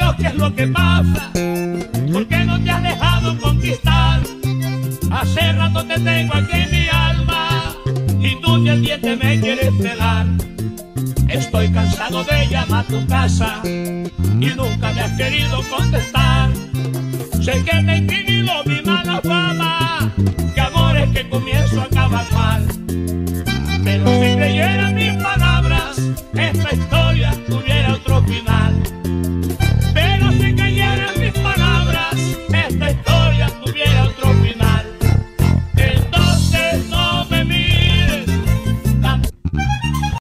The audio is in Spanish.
Pero ¿qué es lo que pasa? ¿Por qué no te has dejado conquistar? Hace rato te tengo aquí en mi alma y tú ni el diente me quieres pelar. Estoy cansado de llamar a tu casa y nunca me has querido contestar. Sé que te he inquirido mi mala fama, que amores que comienzo acaban mal. Pero si creyeras mis palabras, esta historia tú